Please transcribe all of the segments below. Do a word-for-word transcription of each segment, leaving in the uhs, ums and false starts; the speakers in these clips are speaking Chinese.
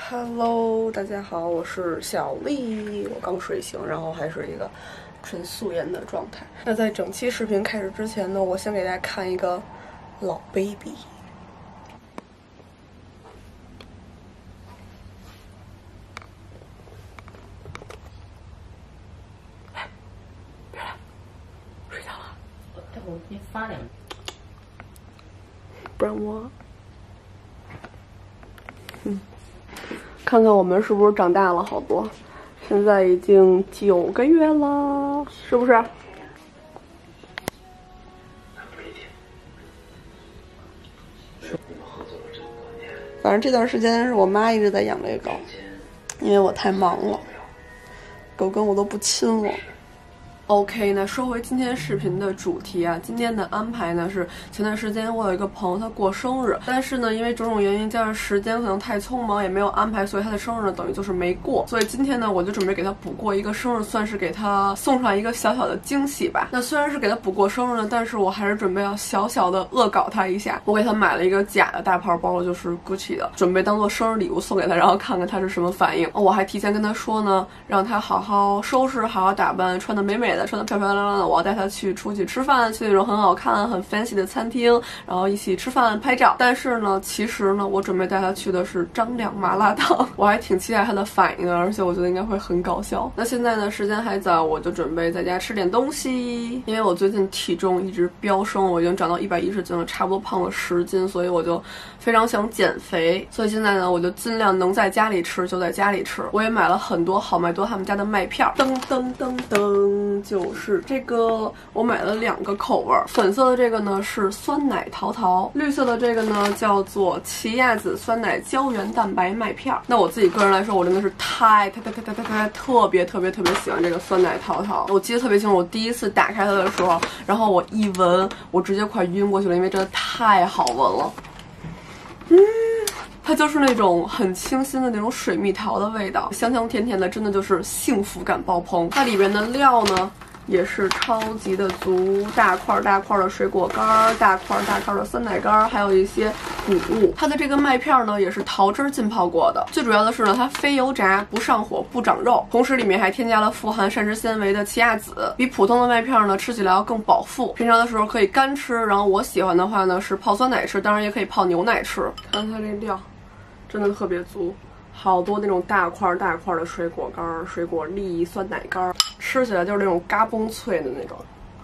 Hello， 大家好，我是小丽，我刚睡醒，然后还是一个纯素颜的状态。那在整期视频开始之前呢，我先给大家看一个老 baby。哎，别来，睡觉了。 待会儿给你发两个。 不然我，嗯。看看我们是不是长大了好多，现在已经九个月了，是不是？反正这段时间是我妈一直在养这个狗，因为我太忙了，狗跟我都不亲我。OK， 那说回今天视频的主题啊，今天的安排呢是前段时间我有一个朋友他过生日，但是呢因为种种原因加上时间可能太匆忙也没有安排，所以他的生日呢等于就是没过。所以今天呢我就准备给他补过一个生日，算是给他送上一个小小的惊喜吧。那虽然是给他补过生日呢，但是我还是准备要小小的恶搞他一下。我给他买了一个假的大牌包，就是 Gucci 的，准备当做生日礼物送给他，然后看看他是什么反应。我还提前跟他说呢，让他好好收拾，好好打扮，穿得美美的，穿得漂漂亮亮的，我要带他去出去吃饭，去那种很好看很 fancy 的餐厅，然后一起吃饭拍照。但是呢其实呢我准备带他去的是张亮麻辣烫，我还挺期待他的反应的，而且我觉得应该会很搞笑。那现在呢时间还早，我就准备在家吃点东西，因为我最近体重一直飙升，我已经长到一百一十斤了，差不多胖了十斤，所以我就非常想减肥。所以现在呢我就尽量能在家里吃就在家里吃。我也买了很多好麦多他们家的麦片，噔噔噔噔，就是这个我买了两个口味，粉色的这个呢是酸奶桃桃，绿色的这个呢叫做奇亚籽酸奶胶原蛋白麦片。那我自己个人来说，我真的是太太太太太太太特别特别特别喜欢这个酸奶桃桃。我记得特别清楚，我第一次打开它的时候，然后我一闻，我直接快晕过去了，因为真的太好闻了。嗯，它就是那种很清新的那种水蜜桃的味道，香香甜甜的，真的就是幸福感爆棚。它里边的料呢也是超级的足，大块大块的水果干，大块大块的酸奶干，还有一些谷物。它的这个麦片呢也是桃汁浸泡过的，最主要的是呢它非油炸，不上火，不长肉，同时里面还添加了富含膳食纤维的奇亚籽，比普通的麦片呢吃起来要更饱腹。平常的时候可以干吃，然后我喜欢的话呢是泡酸奶吃，当然也可以泡牛奶吃。看它这料真的特别足，好多那种大块大块的水果干、水果粒、酸奶干，吃起来就是那种嘎嘣脆的那种。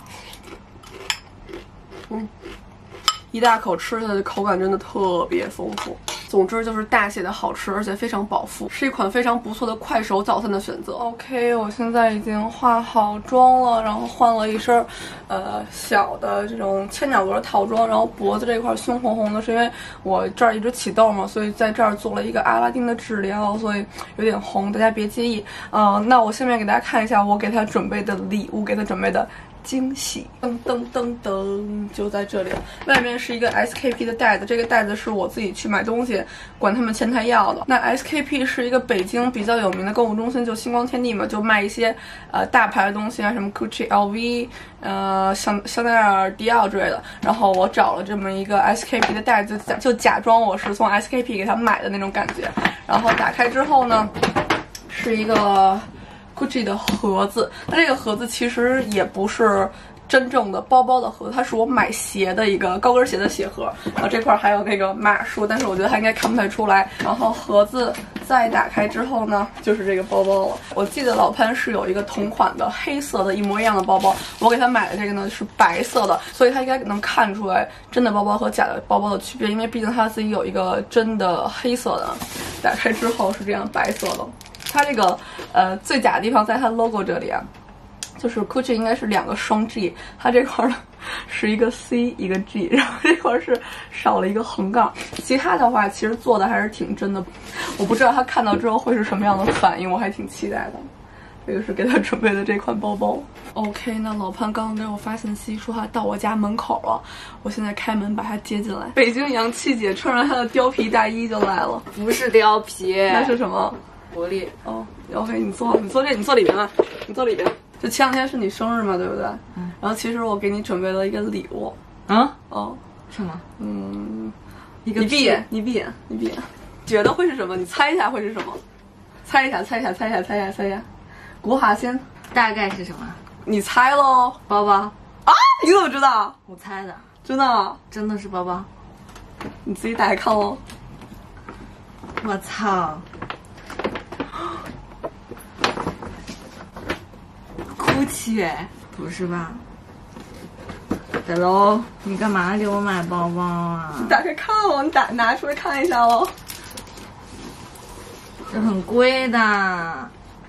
嗯，一大口吃下来的口感真的特别丰富。总之就是大写的好吃，而且非常饱腹，是一款非常不错的快手早餐的选择。OK， 我现在已经化好妆了，然后换了一身呃小的这种千鸟格套装，然后脖子这块胸红红的，是因为我这儿一直起痘嘛，所以在这儿做了一个阿拉丁的治疗，所以有点红，大家别介意。嗯、呃，那我下面给大家看一下我给他准备的礼物，给他准备的惊喜，噔噔噔噔，就在这里。外面是一个 S K P 的袋子，这个袋子是我自己去买东西管他们前台要的。那 S K P 是一个北京比较有名的购物中心，就星光天地嘛，就卖一些呃大牌的东西啊，什么 Gucci、L V、呃香香奈儿、迪奥之类的。然后我找了这么一个 S K P 的袋子，就假装我是从 S K P 给他买的那种感觉。然后打开之后呢，是一个Gucci 的盒子，那这个盒子其实也不是真正的包包的盒子，它是我买鞋的一个高跟鞋的鞋盒。然后这块还有那个码数，但是我觉得它应该看不太出来。然后盒子再打开之后呢，就是这个包包了。我记得老潘是有一个同款的黑色的一模一样的包包，我给他买的这个呢是白色的，所以他应该能看出来真的包包和假的包包的区别，因为毕竟他自己有一个真的黑色的。打开之后是这样白色的。它这个呃最假的地方在它 logo 这里啊，就是 Gucci 应该是两个双 G， 它这块呢是一个 C 一个 G， 然后这块是少了一个横杠。其他的话其实做的还是挺真的，我不知道他看到之后会是什么样的反应，我还挺期待的。这个是给他准备的这款包包。OK， 那老潘刚刚给我发信息说他到我家门口了，我现在开门把他接进来。北京洋气姐穿上她的貂皮大衣就来了。 不是貂皮， 那是什么？ 狐狸。 哦 ，OK， 你坐，你坐这，你坐里面吧，你坐里面。就前两天是你生日嘛，对不对？嗯。然后其实我给你准备了一个礼物。 啊？ 哦。 什么？ 嗯，一个你闭眼，你闭眼，你闭眼。 觉得会是什么？你猜一下会是什么？猜一下，猜一下，猜一下，猜一下，猜一下。古哈先， 大概是什么？ 你猜喽。 包包啊？你怎么知道？ 我猜的。 真的？ 真的是包包。 你自己打开看喽。 我操！GUCCI？不是吧？大佬，你干嘛给我买包包啊？ 你打开看喽，你打拿出来看一下喽。 这很贵的。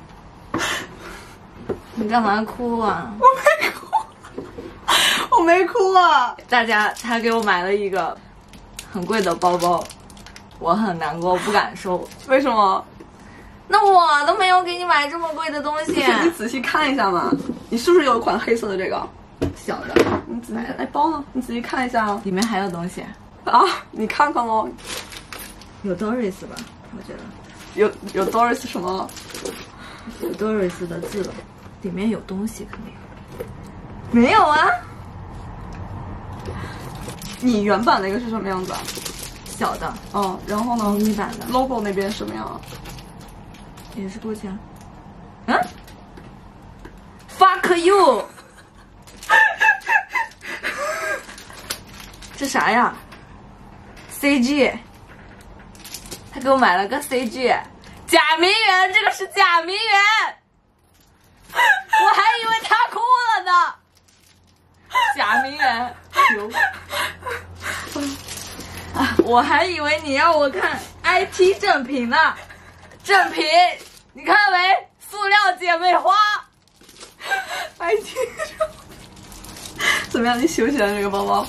你干嘛哭啊？ 我没哭，我没哭啊！ 大家，他给我买了一个很贵的包包，我很难过，我不敢收。 为什么？ 那我都没有给你买这么贵的东西。 你仔细看一下嘛，你是不是有一款黑色的这个小的？你仔细看，哎，包呢？你仔细看一下， 里面还有东西啊！你看看喽， 有 Doris 吧？我觉得有有 Doris 什么？ 有 Doris 的字了，里面有东西肯定。没有啊？ 你原版那个是什么样子啊？ 小的。 嗯，然后呢？ 迷你版的 logo 那边什么样啊？ 也是GUCCI啊。嗯 ？Fuck you！ 这啥呀 ？C G。他给我买了个 C G， 假名媛，这个是假名媛。我还以为他哭了呢。假名媛，有。我还以为你让我看 I T 正品呢。正品，你看没？塑料姐妹花。 I T 怎么样？你喜不喜欢这个包包？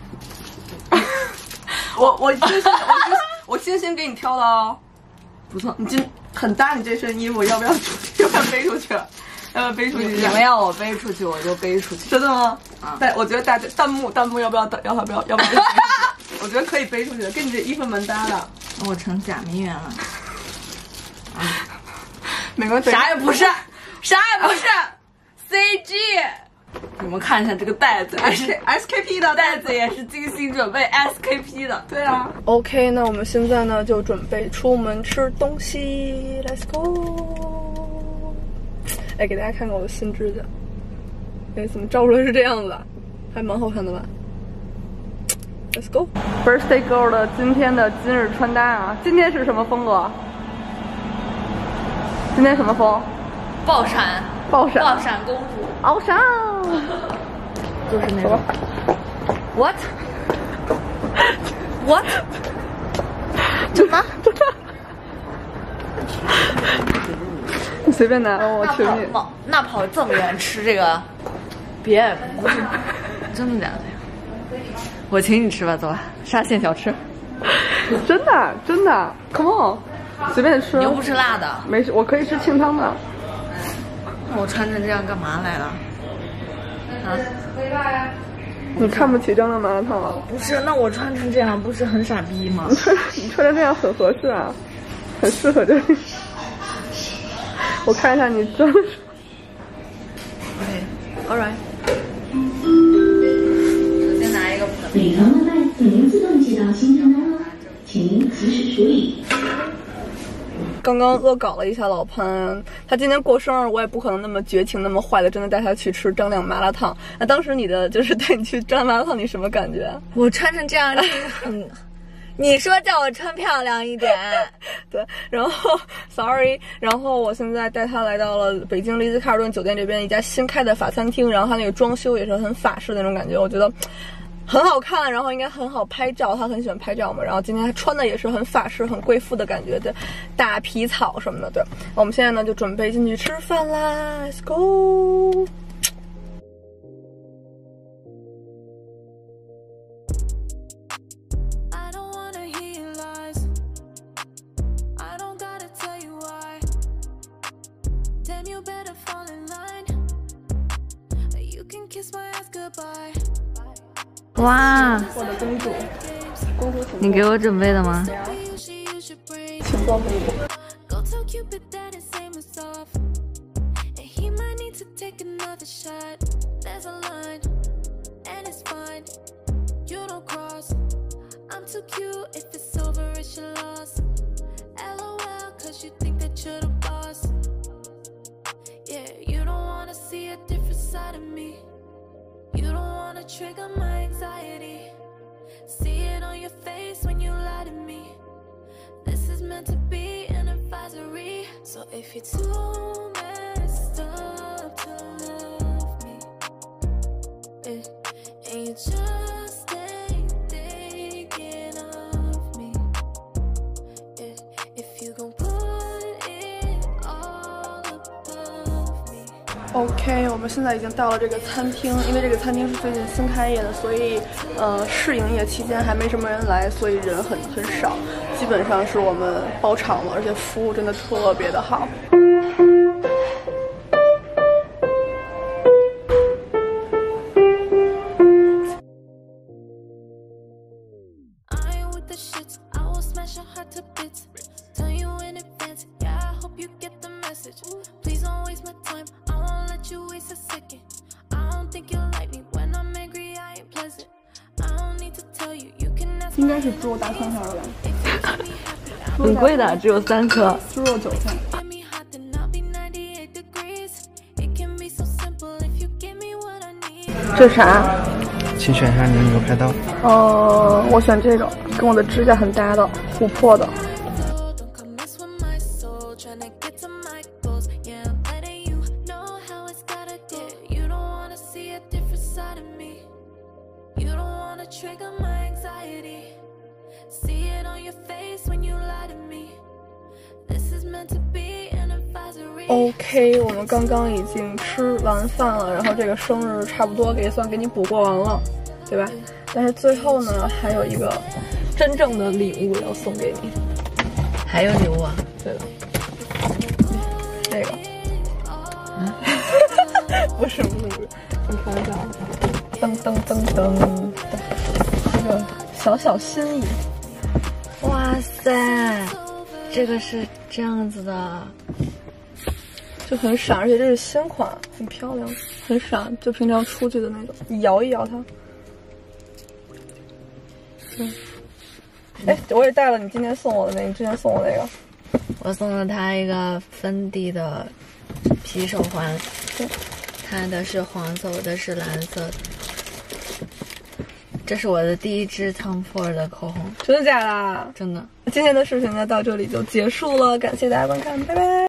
我我精心我精我精心给你挑的哦，不错。你今很搭你这身衣服，要不要出去？要不要背出去？要不要背出去？ 你们要我背出去，我就背出去。 真的吗？ 啊！ 但我觉得大家弹幕弹幕要不要要不要要不要？我觉得可以背出去的，跟你这衣服蛮搭的。 我成假名媛了。啊， 没关系， 啥也不是，啥也不是 ，C G。你们看一下这个袋子，也是 S K P 的袋子，也是精心准备 S K P 的。 对啊。OK， 那我们现在呢就准备出门吃东西 ，Let's go。哎，给大家看看我的新指甲，哎，怎么照出来是这样子啊？还蛮好看的吧 ？Let's go。Birthday girl 的今天的今日穿搭啊，今天是什么风格？今天什么风？ 爆闪， 爆闪， 爆闪公主， 翱翔， 就是那种。What？ What？ 什么？ 你随便拿，我求你。 跑那跑这么远吃这个，别，不是，真的假的呀？我请你吃吧，走吧，沙县小吃。 真的真的 ，Come on， 随便吃。 你又不吃辣的。 没事，我可以吃清汤的。 那我穿成这样干嘛来了？啊？ 你看不起张亮麻辣烫了？ 不是，那我穿成这样不是很傻逼吗？ 你穿成这样很合适啊，很适合这里。我看一下你装的。 OK，All right。首先拿一个盆。 美团外卖已经自动寄到新菜单了，请您及时处理。 刚刚恶搞了一下老潘，他今天过生日，我也不可能那么绝情、那么坏的真的带他去吃张亮麻辣烫。那当时你的就是带你去张亮麻辣烫，你什么感觉？ 我穿成这样很，你说叫我穿漂亮一点， 对。然后 ，sorry， 然后我现在带他来到了北京丽兹卡尔顿酒店这边一家新开的法餐厅，然后他那个装修也是很法式的那种感觉，我觉得很好看，然后应该很好拍照，他很喜欢拍照嘛。然后今天他穿的也是很法式、很贵妇的感觉的，大皮草什么的。对，我们现在呢就准备进去吃饭啦 ，Let's go。 哇！ 我的公主，公主请你给我准备的吗？ 请坐，公主。 you think that you're the boss. Yeah, you don't wanna see a different side of me. You don't wanna trigger my anxiety. See it on your face when you lie to me. This is meant to be an advisory. So if you're too messed up to love me, yeah, and you just ain't thinking of me, yeah, if you gon' put it all above me. OK， 我们现在已经到了这个餐厅，因为这个餐厅是最近新开业的，所以呃试营业期间还没什么人来，所以人很很少，基本上是我们包场了，而且服务真的特别的好。应该是猪肉大串串的吧？ 很贵的，只有三颗。 猪肉九片。这是啥？ 请选一下你的牛排刀。 呃，我选这个，跟我的指甲很搭的，琥珀的。OK， 我们刚刚已经吃完饭了，然后这个生日差不多给算给你补过完了，对吧？但是最后呢，还有一个真正的礼物要送给你。 还有礼物啊？ 对的，这个。 嗯， 不是不是不是，我开玩笑。噔噔噔噔，这个小小心意。 哇塞，这个是这样子的。 就很闪，而且这是新款，很漂亮，很闪，就平常出去的那种。你摇一摇它。嗯。哎，我也带了你今天送我的那个，你之前送我那个。 我送了他一个芬迪的皮手环，它的是黄色，我的是蓝色的。这是我的第一支 Tom Ford 的口红。 真的假的？ 真的。 今天的视频呢到这里就结束了，感谢大家观看，拜拜。